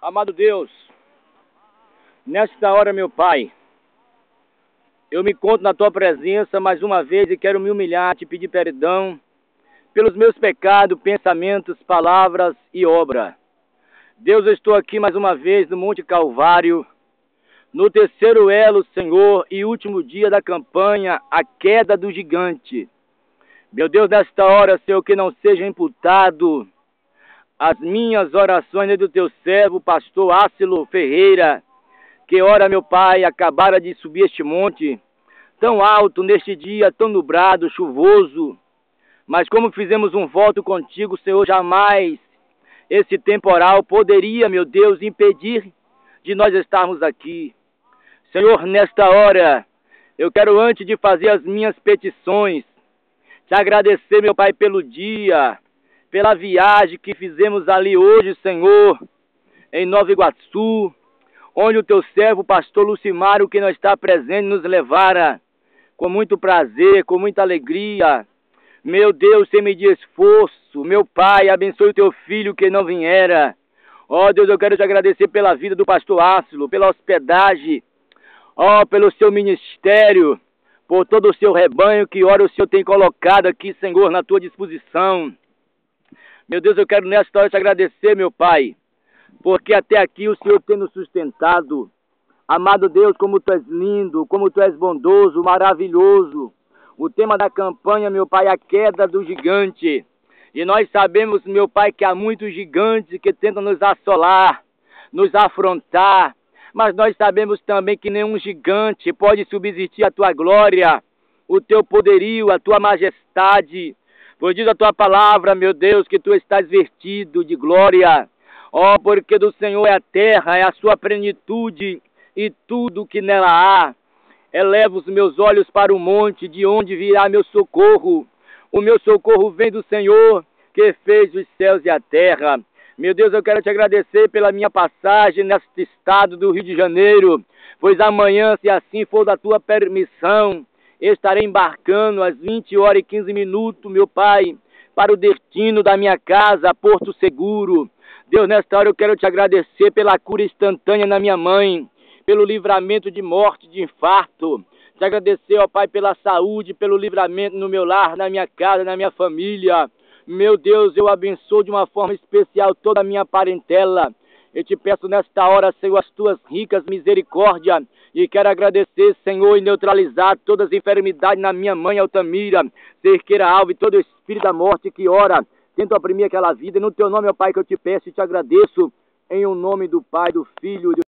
Amado Deus, nesta hora, meu Pai, eu me encontro na Tua presença mais uma vez e quero me humilhar, te pedir perdão pelos meus pecados, pensamentos, palavras e obra. Deus, eu estou aqui mais uma vez no Monte Calvário, no terceiro elo, Senhor, e último dia da campanha, a queda do gigante. Meu Deus, nesta hora, Senhor, que não seja imputado as minhas orações do teu servo, pastor Ácilo Ferreira, que ora, meu Pai, acabara de subir este monte, tão alto, neste dia tão nublado, chuvoso, mas como fizemos um voto contigo, Senhor, jamais esse temporal poderia, meu Deus, impedir de nós estarmos aqui. Senhor, nesta hora, eu quero, antes de fazer as minhas petições, te agradecer, meu Pai, pelo dia, pela viagem que fizemos ali hoje, Senhor, em Nova Iguaçu, onde o teu servo, pastor Lucimário, que não está presente, nos levara com muito prazer, com muita alegria. Meu Deus, sem medir esforço, meu Pai, abençoe o teu filho que não viera. Ó Deus, eu quero te agradecer pela vida do pastor Ácilo, pela hospedagem, pelo seu ministério, por todo o seu rebanho que ora o Senhor tem colocado aqui, Senhor, na tua disposição. Meu Deus, eu quero nesta hora te agradecer, meu Pai, porque até aqui o Senhor tem nos sustentado. Amado Deus, como tu és lindo, como tu és bondoso, maravilhoso. O tema da campanha, meu Pai, é a queda do gigante. E nós sabemos, meu Pai, que há muitos gigantes que tentam nos assolar, nos afrontar. Mas nós sabemos também que nenhum gigante pode subsistir a tua glória, o teu poderio, a tua majestade. Pois diz a tua palavra, meu Deus, que tu estás vestido de glória. Porque do Senhor é a terra, é a sua plenitude e tudo que nela há. Elevo os meus olhos para o monte, de onde virá meu socorro. O meu socorro vem do Senhor, que fez os céus e a terra. Meu Deus, eu quero te agradecer pela minha passagem neste estado do Rio de Janeiro, pois amanhã, se assim for da tua permissão, estarei embarcando às 20h15, meu Pai, para o destino da minha casa, Porto Seguro. Deus, nesta hora eu quero te agradecer pela cura instantânea na minha mãe, pelo livramento de morte, de infarto. Te agradecer, ó Pai, pela saúde, pelo livramento no meu lar, na minha casa, na minha família. Meu Deus, eu abençoo de uma forma especial toda a minha parentela. Eu te peço nesta hora, Senhor, as tuas ricas misericórdias. E quero agradecer, Senhor, e neutralizar todas as enfermidades na minha mãe, Altamira, Cerqueira Alves, e todo o espírito da morte que ora, tenta oprimir aquela vida. No teu nome, ó Pai, que eu te peço e te agradeço, em o nome do Pai, do Filho e do